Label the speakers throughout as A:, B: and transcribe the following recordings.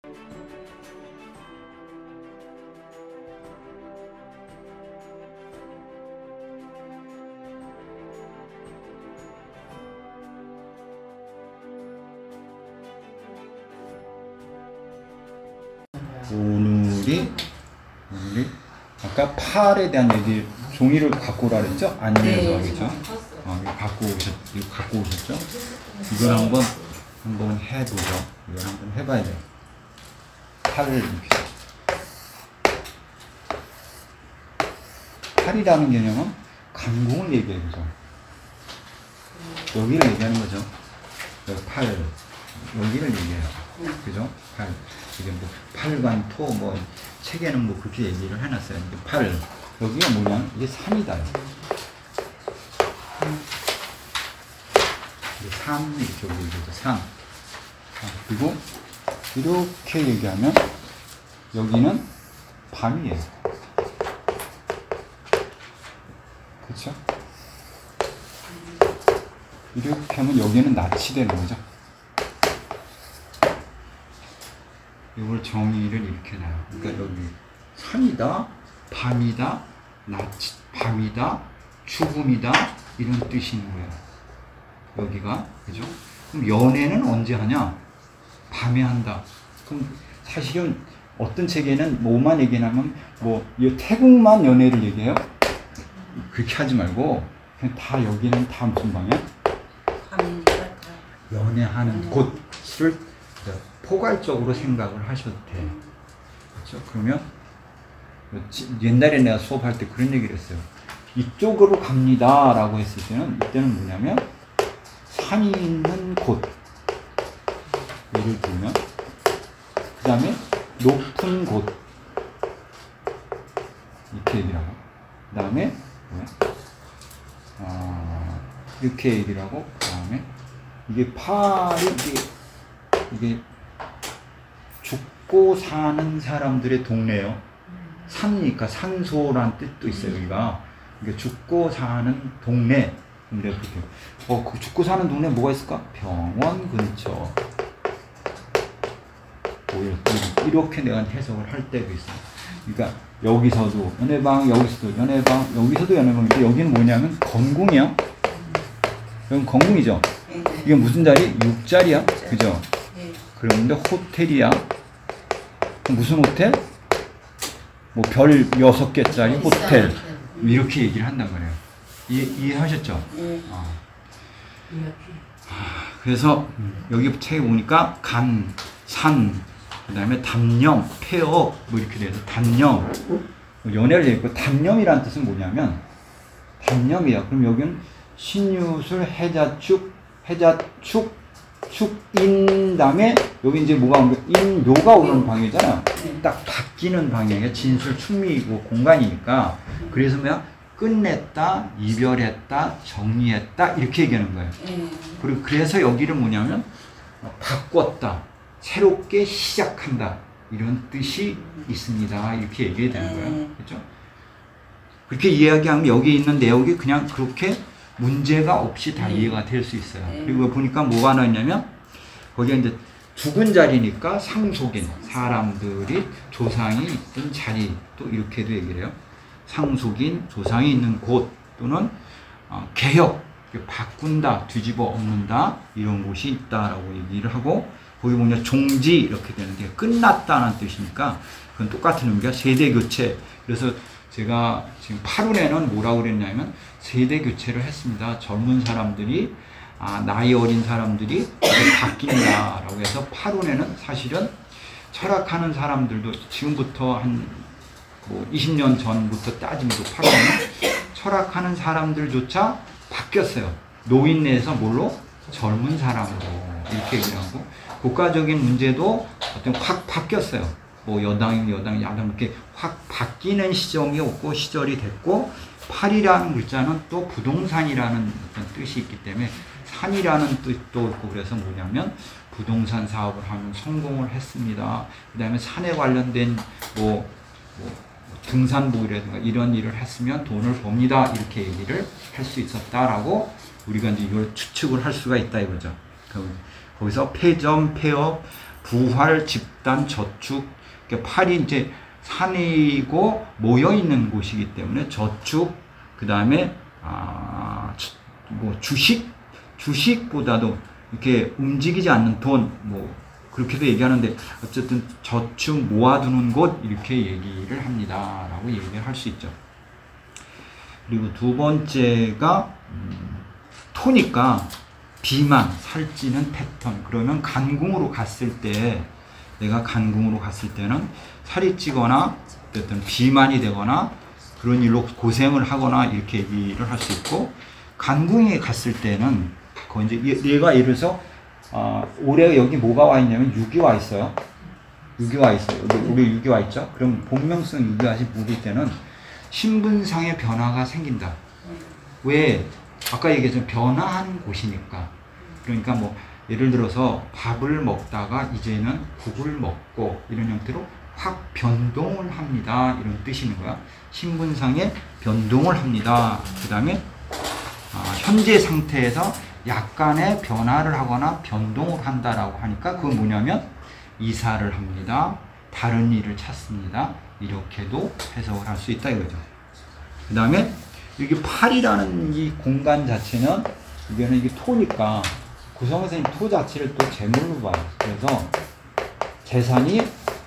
A: 오늘이 아까 팔에 대한 얘기 종이를 갖고 오라 그랬죠? 안내서 하겠죠? 이거 갖고 오셨죠? 이걸 한번 해보죠. 이걸 한번 해봐야 돼요. 팔을 이렇게. 팔이라는 개념은 강공을 얘기해요. 그죠? 여기를 얘기하는 거죠. 여기 팔. 여기를 얘기해요. 그죠? 팔. 이게 뭐 팔관토 뭐 책에는 뭐 그렇게 얘기를 해놨어요. 팔. 여기가 뭐냐면 이게 산이다. 이게 산 이렇게 얘기해서 산. 그리고 이렇게 얘기하면 여기는 밤이에요. 그렇죠? 이렇게 하면 여기는 낮이 되는 거죠. 이걸 정의를 이렇게 놔요. 그러니까 여기 산이다, 밤이다, 밤이다, 죽음이다 이런 뜻이 있는 거예요. 여기가 그죠? 그럼 연애는 언제 하냐? 밤에 한다. 그럼 사실은 어떤 책에는 뭐만 얘기하면 뭐 이 태국만 연애를 얘기해요? 그렇게 하지 말고 그냥 다 여기는 다 무슨 방이야? 연애하는 곳을 포괄적으로 생각을 하셔도 돼. 그렇죠? 그러면 옛날에 내가 수업할 때 그런 얘기를 했어요. 이쪽으로 갑니다 라고 했을 때는 이때는 뭐냐면 산이 있는 곳 예를 들면 그 다음에 높은 곳 이렇게 얘기를 하고 그 다음에 이렇게 얘기를 하고 그 다음에 이게 팔이 이게 죽고 사는 사람들의 동네예요. 산이니까 산소란 뜻도 있어요. 여기가 이게 죽고 사는 동네. 그렇게 그 죽고 사는 동네 뭐가 있을까? 병원 근처. 뭐 이렇게 내가 해석을 할 때도 있어요. 그러니까 여기서도 연애방, 여기서도 연애방, 여기서도 연애방인데 여기는 뭐냐면 건궁이야. 여긴 건궁이죠. 이게 무슨 자리? 6자리야. 그죠? 그런데 호텔이야. 무슨 호텔? 뭐 별 6개짜리 호텔. 이렇게 얘기를 한단 말이에요. 이해하셨죠? 그래서 여기 책에 보니까 간, 산, 그 다음에 담념, 폐업 뭐 이렇게 돼서 담념. 연애를 얘기했고 담념이라는 뜻은 뭐냐면 담념이야. 그럼 여기는 신유술, 해자축, 축인 다음에 여기 이제 뭐가 오는 거야? 인묘가 오는 방이잖아요. 딱 바뀌는 방향이에요. 진술, 충미이고 공간이니까. 그래서 뭐야? 끝냈다, 이별했다, 정리했다 이렇게 얘기하는 거예요. 그리고 그래서 여기를 뭐냐면 바꿨다, 새롭게 시작한다 이런 뜻이 있습니다. 이렇게 얘기해야 되는 거예요. 그렇죠? 그렇게 이야기하면 여기 있는 내용이 그냥 그렇게 문제가 없이 다 이해가 될 수 있어요. 그리고 보니까 뭐가 나왔냐면 거기가 이제 죽은 자리니까 상속인 사람들이 조상이 있던 자리 또 이렇게도 얘기를 해요. 상속인 조상이 있는 곳 또는 개혁 바꾼다 뒤집어 엎는다 이런 곳이 있다라고 얘기를 하고 거기 보면 종지 이렇게 되는데 끝났다는 뜻이니까 그건 똑같은 의미가 세대 교체. 그래서 제가 지금 8월에는 뭐라고 그랬냐면 세대 교체를 했습니다. 젊은 사람들이 나이 어린 사람들이 바뀐다라고 해서 8월에는 사실은 철학하는 사람들도 지금부터 한 뭐 20년 전부터 따지면 8월에는 철학하는 사람들조차 바뀌었어요. 노인네에서 뭘로? 젊은 사람으로 이렇게 얘기하고 국가적인 문제도 어떤 확 바뀌었어요. 뭐 여당이면 여당, 야당 이렇게 확 바뀌는 시점이 없고 시절이 됐고 8이라는 글자는 또 부동산이라는 어떤 뜻이 있기 때문에 산이라는 뜻도 있고 그래서 뭐냐면 부동산 사업을 하면 성공을 했습니다. 그 다음에 산에 관련된 뭐 등산부라든가 이런 일을 했으면 돈을 법니다. 이렇게 얘기를 할 수 있었다라고 우리가 이제 이걸 추측을 할 수가 있다 이거죠. 거기서 폐점, 폐업, 부활, 집단, 저축, 팔이 이제 산이고 모여 있는 곳이기 때문에 저축, 그 다음에 뭐 주식보다도 이렇게 움직이지 않는 돈, 뭐 그렇게도 얘기하는데 어쨌든 저축 모아두는 곳 이렇게 얘기를 합니다라고 얘기를 할 수 있죠. 그리고 두 번째가 토니까 비만, 살찌는 패턴. 그러면 간궁으로 갔을 때, 내가 간궁으로 갔을 때는 살이 찌거나 어쨌든 비만이 되거나 그런 일로 고생을 하거나 이렇게 얘기를 할 수 있고, 간궁에 갔을 때는 그 이제 얘가 예를 들어서 올해 여기 뭐가 와 있냐면 6이 와 있어요. 6이 와 있어요. 우리 6이 와 있죠. 그럼 본명성 6이 아직 묵을 때는 신분상의 변화가 생긴다. 왜? 아까 얘기했지만 변화하는 곳이니까. 그러니까 뭐 예를 들어서 밥을 먹다가 이제는 국을 먹고 이런 형태로 확 변동을 합니다. 이런 뜻이 있는 거야. 신분상의 변동을 합니다. 그 다음에 현재 상태에서 약간의 변화를 하거나 변동을 한다라고 하니까 그건 뭐냐면 이사를 합니다. 다른 일을 찾습니다. 이렇게도 해석을 할 수 있다 이거죠. 그 다음에 여기 8이라는 이 공간 자체는 이게는 이게 토니까 구성선생님 토 자체를 또 재물로 봐요. 그래서 재산이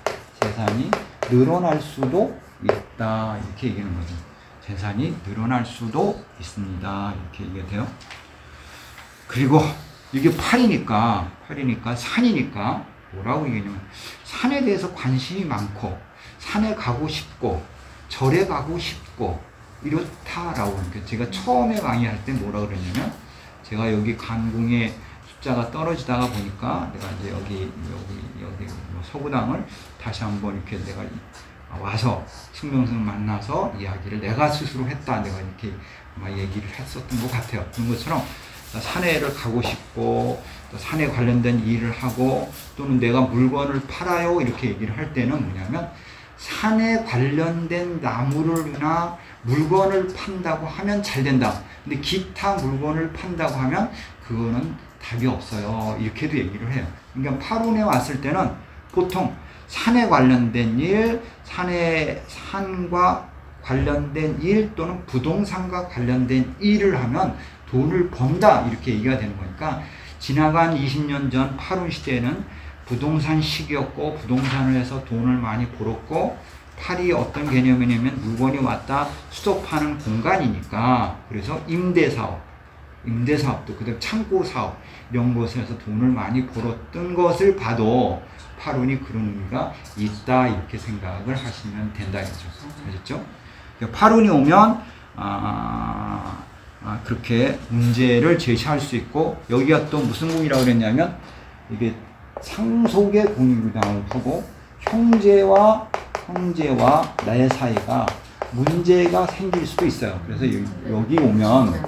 A: 늘어날 수도 있다 이렇게 얘기하는 거죠. 재산이 늘어날 수도 있습니다. 이렇게 얘기가 돼요. 그리고 이게 8이니까 산이니까 뭐라고 얘기하냐면 산에 대해서 관심이 많고 산에 가고 싶고 절에 가고 싶고 이렇다라고 하니까 제가 처음에 강의할 때 뭐라고 그랬냐면 제가 여기 간궁에 숫자가 떨어지다가 보니까 내가 이제 여기 서구당을 다시 한번 이렇게 내가 와서 승명승을 만나서 이야기를 내가 스스로 했다. 내가 이렇게 아마 얘기를 했었던 것 같아요. 그런 것처럼 산에를 가고 싶고 또 산에 관련된 일을 하고 또는 내가 물건을 팔아요 이렇게 얘기를 할 때는 뭐냐면 산에 관련된 나무를나 물건을 판다고 하면 잘 된다. 근데 기타 물건을 판다고 하면 그거는 답이 없어요. 이렇게도 얘기를 해요. 그러니까 파룬에 왔을 때는 보통 산에 관련된 일, 산과 관련된 일 또는 부동산과 관련된 일을 하면 돈을 번다 이렇게 얘기가 되는 거니까 지나간 20년 전 파룬 시대에는 부동산 시기였고 부동산을 해서 돈을 많이 벌었고 팔이 어떤 개념이냐면 물건이 왔다 수속하는 공간이니까 그래서 임대사업도 그다음 창고사업 이런 것에서 돈을 많이 벌었던 것을 봐도 파룬이 그런 의미가 있다 이렇게 생각을 하시면 된다 이거죠. 아셨죠? 파룬이 오면 그렇게 문제를 제시할 수 있고 여기가 또 무슨 궁이라고 그랬냐면 이게 상속의 궁이라고 두고 형제와 내 사이가 문제가 생길 수도 있어요. 그래서 여기 오면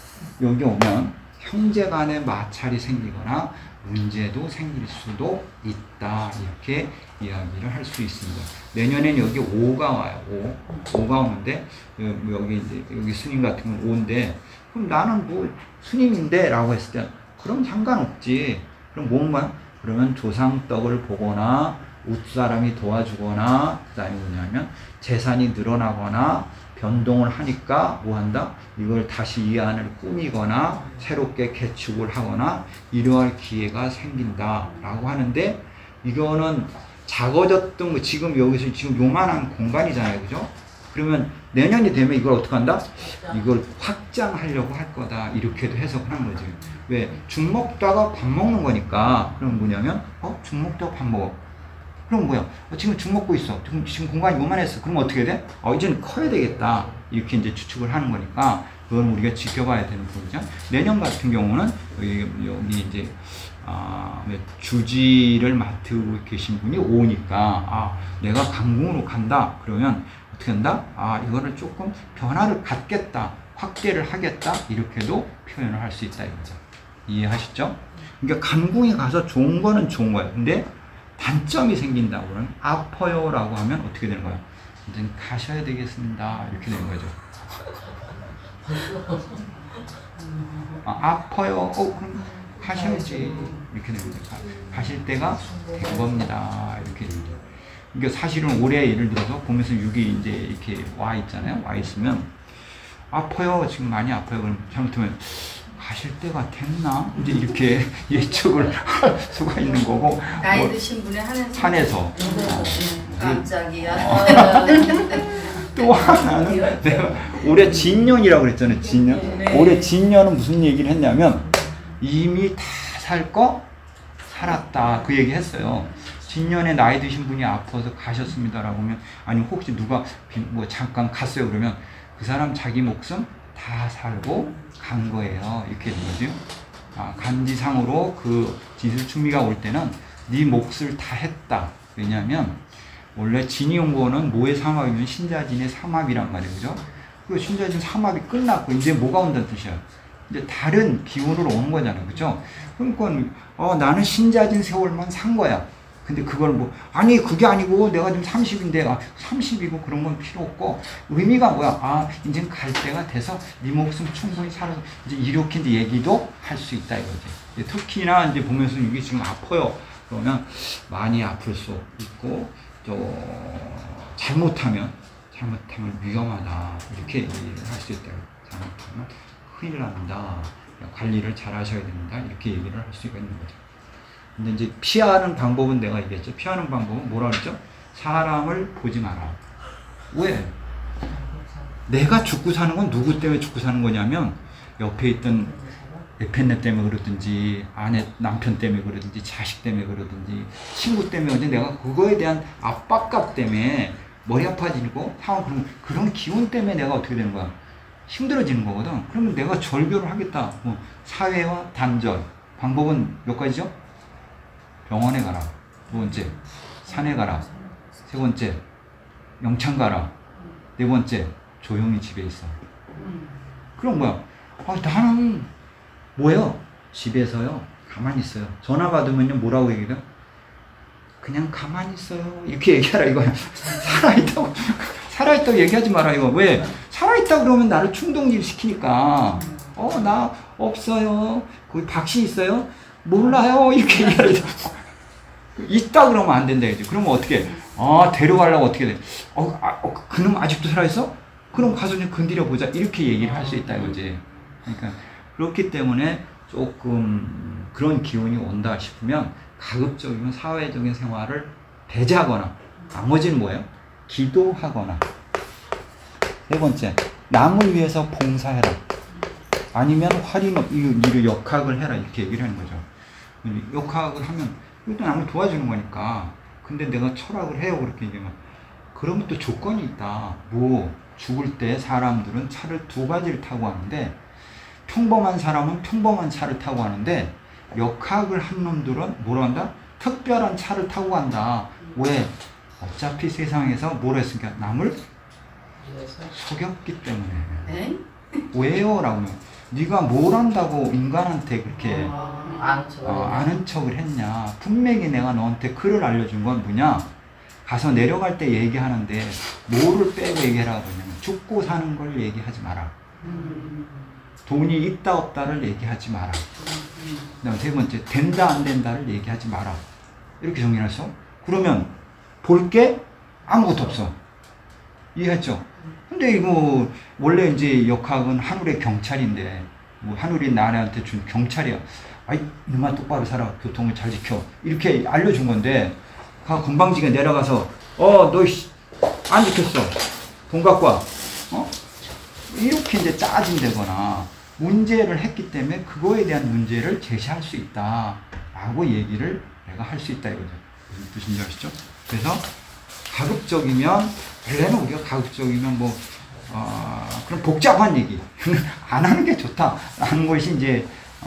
A: 형제 간의 마찰이 생기거나 문제도 생길 수도 있다. 이렇게 이야기를 할 수 있습니다. 내년엔 여기 5가 와요. 5가 오는데 여기 스님 같은 건 5인데 그럼 나는 뭐 스님인데 라고 했을 때 그럼 상관없지. 그럼 뭔가 그러면 조상떡을 보거나 웃사람이 도와주거나 그 다음에 뭐냐면 재산이 늘어나거나 변동을 하니까 뭐 한다? 이걸 다시 이 안을 꾸미거나 새롭게 개축을 하거나 이러할 기회가 생긴다 라고 하는데 이거는 작아졌던 거 지금 여기서 지금 요만한 공간이잖아요. 그죠? 그러면 내년이 되면 이걸 어떻게 한다? 이걸 확장하려고 할 거다. 이렇게도 해석을 하는 거지. 왜? 죽 먹다가 밥 먹는 거니까. 그럼 뭐냐면 죽 먹다가 밥 먹어. 그럼 뭐야? 지금 죽 먹고 있어. 지금 공간이 요만했어. 그럼 어떻게 돼? 이제는 커야 되겠다. 이렇게 이제 추측을 하는 거니까 그건 우리가 지켜봐야 되는 부분이죠. 내년 같은 경우는 여기 이제 주지를 맡고 계신 분이 오니까 내가 강궁으로 간다. 그러면 어떻게 한다? 이거를 조금 변화를 갖겠다. 확대를 하겠다. 이렇게도 표현을 할 수 있다 이거죠. 이해하시죠? 그러니까 강궁에 가서 좋은 거는 좋은 거예요. 근데 단점이 생긴다고는 아파요라고 하면 어떻게 되는 거야? 이제 가셔야 되겠습니다. 이렇게 되는 거죠. 아파요. 그럼 가셔야지. 이렇게 됩니다. 가실 때가 된 겁니다. 이렇게 됩니다. 그러니까 사실은 올해 예를 들어서 보면서 6이 이제 이렇게 와 있잖아요. 와 있으면 아파요. 지금 많이 아파요. 그럼 잘못하면 가실 때가 됐나? 이제 이렇게 예측을 할 수가 있는 거고.
B: 나이 드신 분의
A: 산에서.
B: 깜짝이야.
A: 또 하나는 내가 올해 진년이라고 그랬잖아요. 진년.
B: 네.
A: 올해 진년은 무슨 얘기를 했냐면 이미 다 살 거 살았다. 그 얘기 했어요. 진년에 나이 드신 분이 아파서 가셨습니다라고 하면 아니 혹시 누가 뭐 잠깐 갔어요 그러면 그 사람 자기 목숨 다 살고 간 거예요. 이렇게 되는 거죠. 간지상으로 그 지수충미가 올 때는 네 몫을 다 했다. 왜냐하면 원래 진이용고는 뭐의 삼합이면 신자진의 삼합이란 말이에요. 그죠? 그 신자진 삼합이 끝났고 이제 뭐가 온다는 뜻이야. 이제 다른 기운으로 오는 거잖아요. 그죠? 그러니까 나는 신자진 세월만 산 거야. 근데 그걸 뭐 아니 그게 아니고 내가 지금 30인데 30이고 그런 건 필요 없고 의미가 뭐야? 이제 갈 때가 돼서 네 목숨 충분히 살아서 이제 이렇게 이제 얘기도 할 수 있다 이거지. 이제 특히나 이제 보면서 이게 지금 아파요. 그러면 많이 아플 수 있고 또 잘못하면 위험하다 이렇게 얘기를 할 수 있다. 잘못하면 큰일 난다. 관리를 잘 하셔야 됩니다. 이렇게 얘기를 할 수가 있는 거죠. 근데 이제 피하는 방법은 내가 얘기했죠. 피하는 방법은 뭐라 그랬죠? 사람을 보지 마라. 왜? 내가 죽고 사는 건 누구 때문에 죽고 사는 거냐면 옆에 있던 에펜네 때문에 그러든지 아내 남편 때문에 그러든지 자식 때문에 그러든지 친구 때문에 그러든지 내가 그거에 대한 압박감 때문에 머리 아파지고 상황 그런 기운 때문에 내가 어떻게 되는 거야? 힘들어지는 거거든. 그러면 내가 절교를 하겠다. 뭐 사회와 단절 방법은 몇 가지죠? 병원에 가라. 두 번째, 산에 가라. 세 번째, 영창 가라. 네 번째, 조용히 집에 있어. 그럼 뭐야? 나는 뭐예요? 집에서요. 가만히 있어요. 전화 받으면요. 뭐라고 얘기해요? 그냥 가만히 있어요. 이렇게 얘기하라 이거야. 살아있다고 얘기하지 마라 이거. 왜? 살아있다 그러면 나를 충동질 시키니까. 나 없어요. 거기 박씨 있어요? 몰라요. 이렇게 얘기하라. 있다 그러면 안 된다 이제. 그러면 어떻게? 데려가려고 어떻게 돼? 그놈 아직도 살아있어? 그럼 가서 좀 건드려 보자. 이렇게 얘기를 할 수 있다 이거지. 그러니까 그렇기 때문에 조금 그런 기운이 온다 싶으면 가급적이면 사회적인 생활을 배제하거나 나머지는 뭐예요? 기도하거나. 세 번째, 남을 위해서 봉사해라. 아니면 이를 역학을 해라. 이렇게 얘기를 하는 거죠. 역학을 하면 이것도 남을 도와주는 거니까. 근데 내가 철학을 해요. 그렇게 얘기하면. 그러면 또 조건이 있다. 뭐 죽을 때 사람들은 차를 두 가지를 타고 하는데 평범한 사람은 평범한 차를 타고 하는데 역학을 한 놈들은 뭐라 한다? 특별한 차를 타고 간다. 왜? 어차피 세상에서 뭘 했으니까 남을 속였기 때문에. 왜요? 라고 하면 네가 뭘 한다고 인간한테 그렇게 아는 척을 했냐. 분명히 내가 너한테 글을 알려준 건 뭐냐. 가서 내려갈 때 얘기하는데 뭐를 빼고 얘기하라고 하냐면 죽고 사는 걸 얘기하지 마라. 돈이 있다 없다를 얘기하지 마라. 그다음 세 번째, 된다 안 된다를 얘기하지 마라. 이렇게 정리했어. 그러면 볼 게 아무것도 없어. 이해했죠? 근데 이거 원래 이제 역학은 하늘의 경찰인데 뭐 하늘이 나한테 준 경찰이야. 이놈아 똑바로 살아. 교통을 잘 지켜. 이렇게 알려준 건데 건방지게 내려가서 너 안 지켰어. 돈 갖고 와. 이렇게 이제 짜증되거나 문제를 했기 때문에 그거에 대한 문제를 제시할 수 있다 라고 얘기를 내가 할 수 있다 이거죠. 무슨 뜻인지 아시죠? 그래서 가급적이면 원래는 우리가 가급적이면 뭐 그런 복잡한 얘기 안 하는 게 좋다라는 것이 이제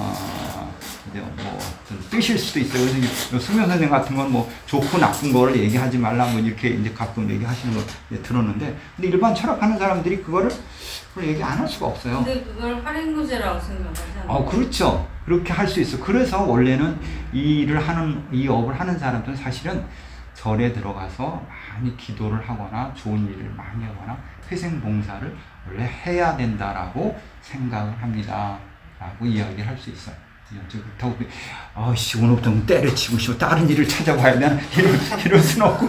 A: 뭐 뜻일 수도 있어요. 그래서 수면 선생 같은 건 뭐 좋고 나쁜 거를 얘기하지 말라 뭐 이렇게 이제 가끔 얘기하시는 거 들었는데, 근데 일반 철학하는 사람들이 그걸 얘기 안 할 수가 없어요.
B: 근데 그걸 할인구제라고 생각하잖아요.
A: 그렇죠. 그렇게 할 수 있어. 그래서 원래는 이 업을 하는 사람들은 사실은 절에 들어가서 많이 기도를 하거나 좋은 일을 많이 하거나 회생봉사를 원래 해야 된다라고 생각을 합니다. 라고 이야기를 할 수 있어요. 그렇다고 아씨 오늘부터 때려치고 싶어 다른 일을 찾아봐야 되나 이럴 수는 없고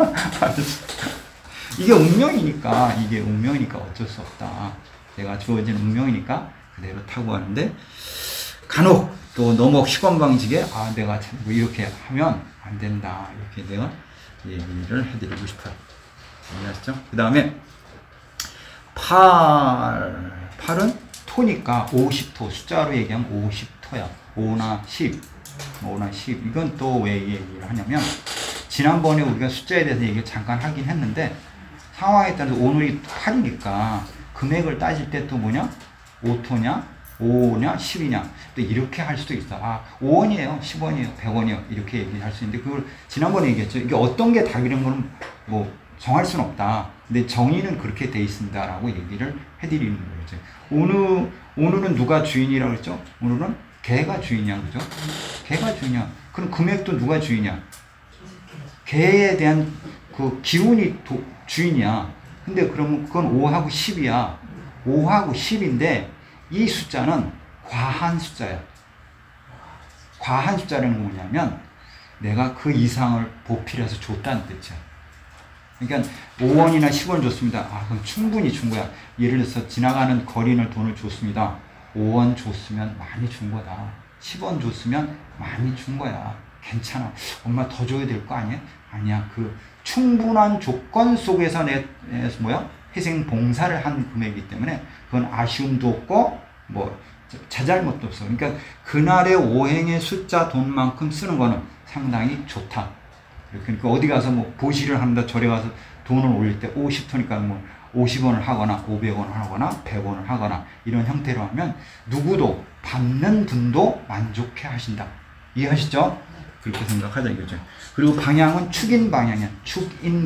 A: 이게 운명이니까 어쩔 수 없다. 내가 주어진 운명이니까 그대로 타고 가는데 간혹 또 너무 희건방지게 내가 뭐 이렇게 하면 안 된다 이렇게 내가 얘기를 해드리고 싶어요. 이해하셨죠? 그 다음에 팔은 토니까 50토 숫자로 얘기하면 50토야. 5나 10 이건 또 왜 얘기를 하냐면 지난번에 우리가 숫자에 대해서 얘기를 잠깐 하긴 했는데 상황에 따라서 오늘이 8이니까 금액을 따질 때 또 뭐냐 5토냐 5냐 10이냐 또 이렇게 할 수도 있어. 5원이에요 10원이에요 100원이요 이렇게 얘기할 수 있는데 그걸 지난번에 얘기했죠. 이게 어떤 게 답이라는 거는 뭐 정할 수는 없다. 근데 정의는 그렇게 돼 있습니다 라고 얘기를 해드리는 거죠. 오늘은 누가 주인이라고 했죠? 오늘은 개가 주인이야. 그죠? 개가 주인이야. 그럼 금액도 누가 주인이야? 개에 대한 그 기운이 주인이야. 근데 그러면 그건 5하고 10이야. 5하고 10인데 이 숫자는 과한 숫자야. 과한 숫자라는 건 뭐냐면 내가 그 이상을 보필해서 줬다는 뜻이야. 그러니까 5원이나 10원 줬습니다. 그럼 충분히 준 거야. 예를 들어서 지나가는 거리는 돈을 줬습니다. 5원 줬으면 많이 준 거다. 10원 줬으면 많이 준 거야. 괜찮아. 엄마 더 줘야 될 거 아니야? 아니야. 그 충분한 조건 속에서 희생 봉사를 한 금액이기 때문에 그건 아쉬움도 없고 뭐 자잘못도 없어. 그러니까 그날의 오행의 숫자 돈만큼 쓰는 거는 상당히 좋다. 그러니까 어디 가서 뭐 보시를 합니다. 절에 가서 돈을 올릴 때 50토니까 뭐 50원을 하거나 500원을 하거나 100원을 하거나 이런 형태로 하면 누구도 받는 분도 만족해 하신다. 이해하시죠? 그렇게 생각하자 이거죠. 그리고 방향은 축인 방향이야. 축인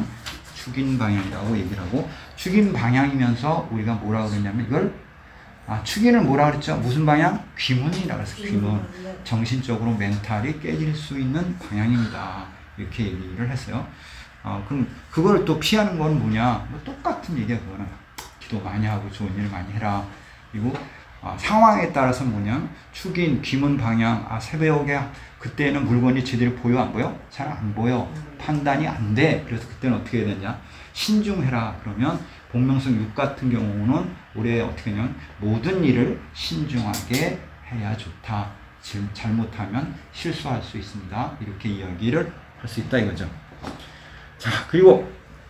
A: 방향이라고 얘기를 하고 축인 방향이면서 우리가 뭐라고 그랬냐면 이걸 축인을 뭐라 그랬죠? 무슨 방향? 귀문이라고 해서 귀문. 정신적으로 멘탈이 깨질 수 있는 방향입니다. 이렇게 얘기를 했어요. 그럼 그걸 또 피하는 건 뭐냐? 뭐 똑같은 얘기야. 그거는 기도 많이 하고 좋은 일 많이 해라. 그리고 상황에 따라서 뭐냐? 축인, 귀문 방향. 새벽에 그때는 물건이 제대로 보여 안 보여? 잘 안 보여. 판단이 안 돼. 그래서 그때는 어떻게 해야 되냐? 신중해라. 그러면 복명성 6 같은 경우는 올해 어떻게 하냐면 모든 일을 신중하게 해야 좋다. 지금 잘못하면 실수할 수 있습니다. 이렇게 이야기를 할 수 있다 이거죠. 자, 그리고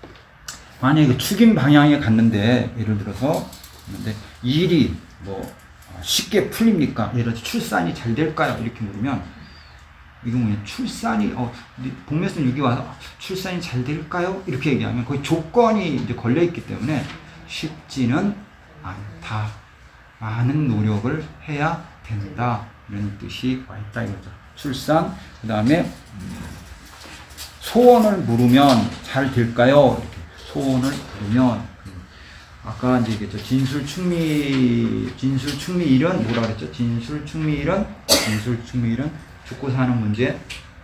A: 만약에 축인 방향에 갔는데 예를 들어서 일이 뭐 쉽게 풀립니까? 예를 들어서 출산이 잘 될까요? 이렇게 물으면 이거 뭐냐? 출산이 복면성 6이 와서 출산이 잘 될까요? 이렇게 얘기하면 거의 조건이 이제 걸려 있기 때문에 쉽지는 않다. 많은 노력을 해야 된다. 이런 뜻이 와 있다 이거죠. 출산, 그 다음에 소원을 물으면 잘 될까요? 이렇게 소원을 물으면 아까 이제 얘기했죠. 진술충미일은 뭐라 그랬죠? 진술충미일은 죽고 사는 문제,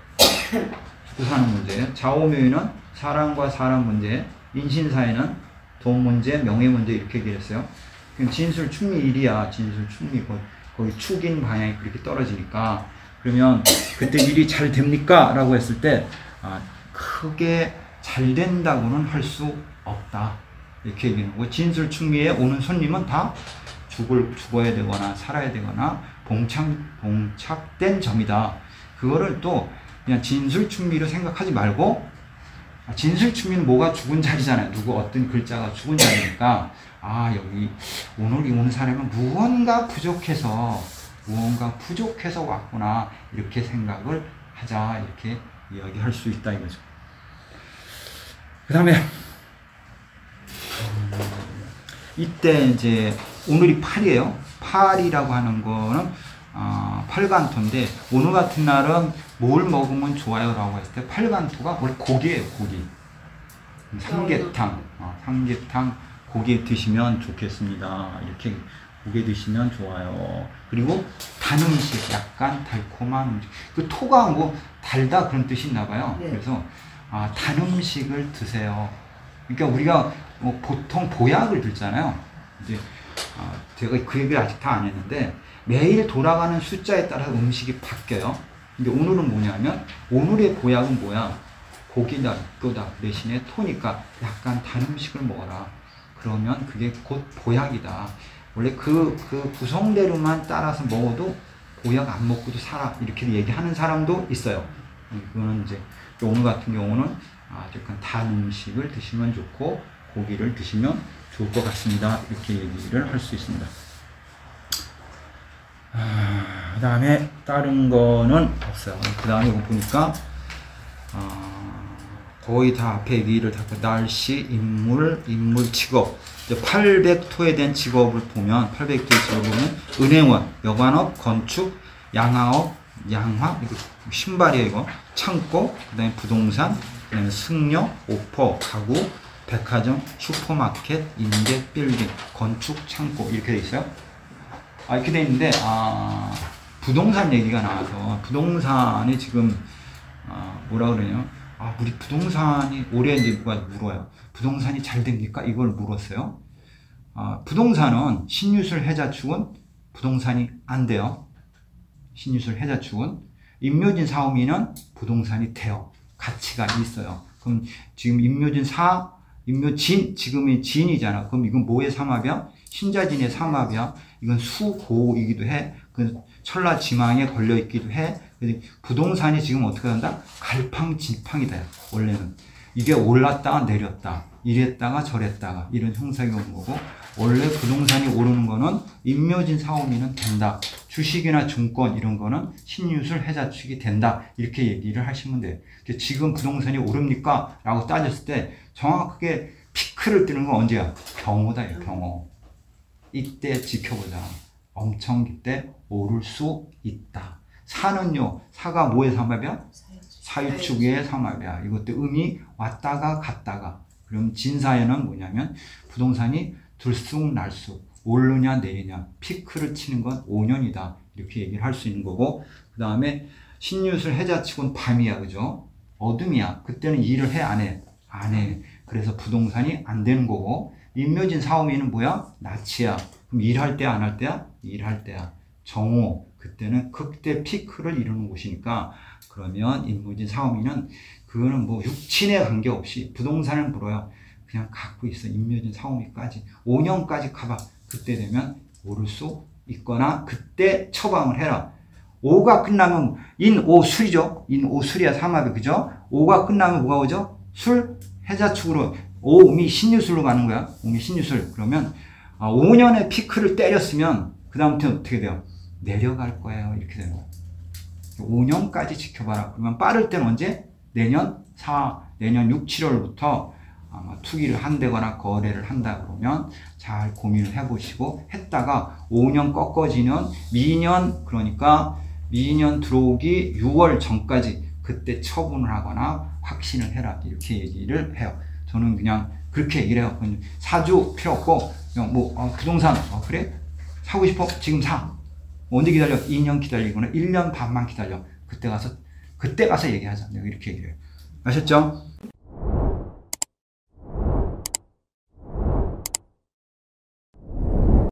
A: 좌우묘의는 사람과 사람 문제, 인신사회는 돈 문제, 명예 문제 이렇게 얘기했어요. 그럼 진술충미일이야. 진술충미 거의 축인 방향이 그렇게 떨어지니까 그러면 그때 일이 잘 됩니까? 라고 했을 때 크게 잘 된다고는 할 수 없다. 이렇게 얘기하는 거고 진술충미에 오는 손님은 다 죽어야 되거나 살아야 되거나 봉착된 점이다. 그거를 또 그냥 진술충미로 생각하지 말고 진술충미는 뭐가 죽은 자리잖아요. 누구 어떤 글자가 죽은 자리니까 여기 오늘 오는 사람은 무언가 부족해서 왔구나 이렇게 생각을 하자 이렇게 이야기할 수 있다 이거죠. 그 다음에 이때 이제 오늘이 8이에요. 8이라고 하는 거는 팔간토인데 오늘 같은 날은 뭘 먹으면 좋아요 라고 했을 때 팔간토가 원래 고기예요. 고기. 삼계탕 고기 드시면 좋겠습니다. 이렇게 고기 드시면 좋아요. 그리고 단 음식, 약간 달콤한 음식. 그 토가 뭐 달다 그런 뜻이 있나 봐요. 네. 그래서 단 음식을 드세요. 그러니까 우리가 뭐 보통 보약을 듣잖아요. 이제 제가 그 얘기를 아직 다 안 했는데 매일 돌아가는 숫자에 따라 음식이 바뀌어요. 근데 오늘은 뭐냐면 오늘의 보약은 뭐야? 고기다, 육교다 그 대신에 토니까 약간 단 음식을 먹어라. 그러면 그게 곧 보약이다. 원래 그 구성대로만 따라서 먹어도 보약 안 먹고도 살아. 이렇게 얘기하는 사람도 있어요. 그거는 이제 오늘 같은 경우는 약간 단 음식을 드시면 좋고 고기를 드시면 좋을 것 같습니다. 이렇게 얘기를 할 수 있습니다. 그 다음에 다른 거는 없어요. 그 다음에 이거 보니까 거의 다 앞에 얘기를 다 날씨, 인물, 직업. 800토에 대한 직업을 보면 800토의 직업을 보면 은행원, 여관업, 건축, 양화업, 양화, 이거 신발이에요 이거. 창고, 그 다음에 부동산, 그 다음에 승려, 오퍼, 가구, 백화점, 슈퍼마켓, 임대, 빌딩, 건축, 창고 이렇게 돼 있어요. 이렇게 돼 있는데 부동산 얘기가 나와서 부동산이 지금 뭐라 그러냐? 우리 부동산이 올해 이제 누가 물어요. 부동산이 잘 됩니까? 이걸 물었어요. 부동산은 신유술 해자축은 부동산이 안 돼요. 신유술 해자축은 임묘진 사오미는 부동산이 돼요. 가치가 있어요. 그럼 지금 임묘진 지금이 진이잖아. 그럼 이건 뭐의 삼합이야? 신자진의 삼합이야. 이건 수고이기도 해. 그 천라지망에 걸려 있기도 해. 부동산이 지금 어떻게 한다? 갈팡질팡이다. 원래는 이게 올랐다가 내렸다, 이랬다가 저랬다가 이런 형상이 오는 거고, 원래 부동산이 오르는 거는 임묘진 사오미는 된다. 주식이나 증권 이런 거는 신유술 해자축이 된다. 이렇게 얘기를 하시면 돼요. 지금 부동산이 오릅니까? 라고 따졌을 때 정확하게 피크를 뜨는 건 언제야? 경호다. 경호. 이때 지켜보자. 엄청 이때 오를 수 있다. 사는요, 사가 뭐의 삼합이야? 사유축의 삼합이야. 이것도 음이 왔다가 갔다가. 그럼 진사에는 뭐냐면 부동산이 들쑥날쑥 오르냐 내리냐 피크를 치는 건 5년이다. 이렇게 얘기를 할 수 있는 거고, 그 다음에 신유술 해자축은 밤이야. 그죠? 어둠이야. 그때는 일을 해? 안 해? 안 해. 그래서 부동산이 안 되는 거고, 임묘진 사오미는 뭐야? 낮이야. 그럼 일할 때야 안 할 때야? 일할 때야. 정오, 그때는 극대 피크를 이루는 곳이니까, 그러면 임묘진 사오미는 그거는 뭐 육친에 관계없이 부동산을 물어요. 그냥 갖고 있어. 임묘진 사오미까지 5년까지 가봐. 그때 되면 오를 수 있거나 그때 처방을 해라. 5가 끝나면 인오술이죠. 인오술이야 삼합이. 그죠? 5가 끝나면 뭐가 오죠? 술 해자축으로 오미 신유술로 가는 거야. 오미 신유술. 그러면 5년의 피크를 때렸으면 그 다음부터 어떻게 돼요? 내려갈 거예요. 이렇게 되는 거예요. 5년까지 지켜봐라. 그러면 빠를 때는 언제? 내년 6, 7월부터 아마 투기를 한다거나 거래를 한다 그러면 잘 고민을 해보시고, 했다가 5년 꺾어지는 미년, 그러니까 미년 들어오기 6월 전까지 그때 처분을 하거나 확신을 해라. 이렇게 얘기를 해요. 저는 그냥 그렇게 얘기를 해요. 사주 필요 없고 그냥 부동산 그래? 사고 싶어? 지금 사. 언제 기다려? 2년 기다리거나 1년 반만 기다려. 그때 가서 얘기하자. 내가 이렇게 얘기해요. 아셨죠?